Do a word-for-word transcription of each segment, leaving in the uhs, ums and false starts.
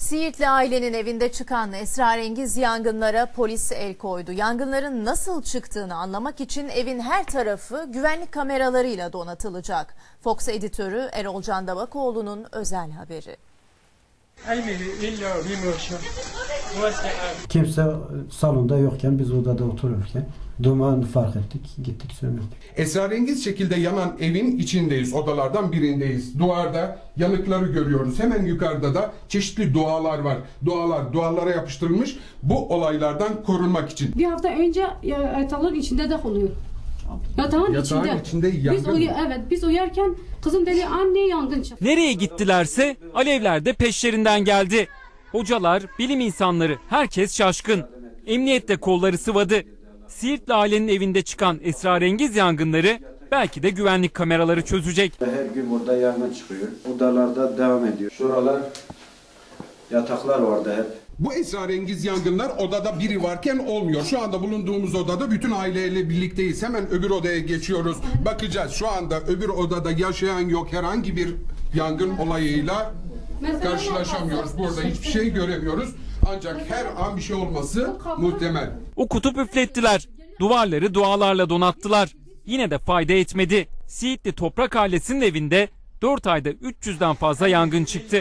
Siirtli ailenin evinde çıkan esrarengiz yangınlara polis el koydu. Yangınların nasıl çıktığını anlamak için evin her tarafı güvenlik kameralarıyla donatılacak. Fox editörü Erol Can Davakoğlu'nun özel haberi. Kimse salonda yokken biz odada otururken duman fark ettik, gittik söndürdük. Esrarengiz şekilde yanan evin içindeyiz, odalardan birindeyiz. Duvarda yanıkları görüyoruz. Hemen yukarıda da çeşitli dualar var. Dualar, dualara yapıştırılmış bu olaylardan korunmak için. Bir hafta önce yatağın içinde de oluyor. Yatağın, Yatağın içinde. içinde yangın. Biz uyu evet, biz uyarken kızım dedi anne yangın çıktı. Nereye gittilerse alevler de peşlerinden geldi. Hocalar, bilim insanları, herkes şaşkın. Emniyet de kolları sıvadı. Siirtli ailenin evinde çıkan esrarengiz yangınları belki de güvenlik kameraları çözecek. Her gün burada yangın çıkıyor. Odalarda devam ediyor. Şuralar yataklar vardı hep. Bu esrarengiz yangınlar odada biri varken olmuyor. Şu anda bulunduğumuz odada bütün aileyle birlikteyiz. Hemen öbür odaya geçiyoruz. Bakacağız. Şu anda öbür odada yaşayan yok. Herhangi bir yangın olayıyla karşılaşamıyoruz. Burada hiçbir şey göremiyoruz. Ancak her an bir şey olması muhtemel. O kutup üflettiler. Duvarları dualarla donattılar. Yine de fayda etmedi. Siirtli Toprak ailesinin evinde dört ayda üç yüzden fazla yangın çıktı.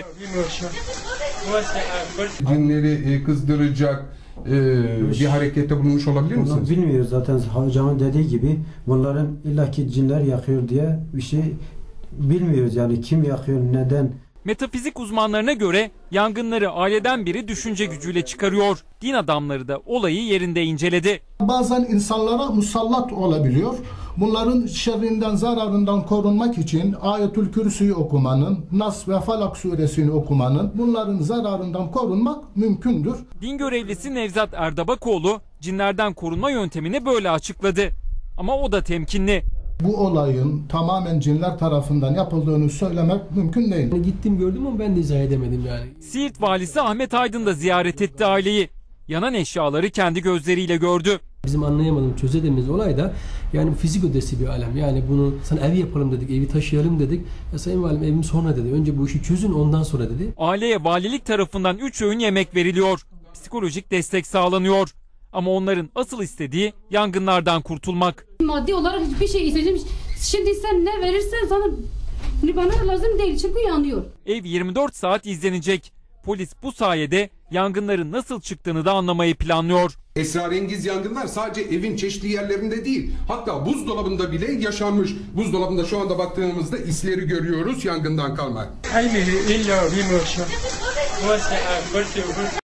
Cinleri kızdıracak bir harekette bulunmuş olabilir misiniz? Bilmiyoruz zaten, hocamın dediği gibi bunların illaki cinler yakıyor diye bir şey bilmiyoruz, yani kim yakıyor, neden. Metafizik uzmanlarına göre yangınları aileden biri düşünce gücüyle çıkarıyor. Din adamları da olayı yerinde inceledi. Bazen insanlara musallat olabiliyor. Bunların şerrinden, zararından korunmak için Ayetül Kürsü'yü okumanın, Nas ve Falak suresini okumanın, bunların zararından korunmak mümkündür. Din görevlisi Nevzat Erdabakoğlu cinlerden korunma yöntemini böyle açıkladı. Ama o da temkinli. Bu olayın tamamen cinler tarafından yapıldığını söylemek mümkün değil. Gittim gördüm ama ben de izah edemedim yani. Siirt valisi Ahmet Aydın da ziyaret etti aileyi. Yanan eşyaları kendi gözleriyle gördü. Bizim anlayamadığımız, çözemediğimiz olay da yani fizik ödesi bir alem. Yani bunu sana ev yapalım dedik, evi taşıyalım dedik. Ya sayın valim evim sonra dedi. Önce bu işi çözün ondan sonra dedi. Aileye valilik tarafından üç öğün yemek veriliyor. Psikolojik destek sağlanıyor. Ama onların asıl istediği yangınlardan kurtulmak. Maddi olarak hiçbir şey isteyeceğim. Şimdi sen ne verirsen sana bana lazım değil çünkü yanıyor. Ev yirmi dört saat izlenecek. Polis bu sayede yangınların nasıl çıktığını da anlamayı planlıyor. Esrarengiz yangınlar sadece evin çeşitli yerlerinde değil, hatta buzdolabında bile yaşanmış. Buzdolabında şu anda baktığımızda isleri görüyoruz yangından kalma.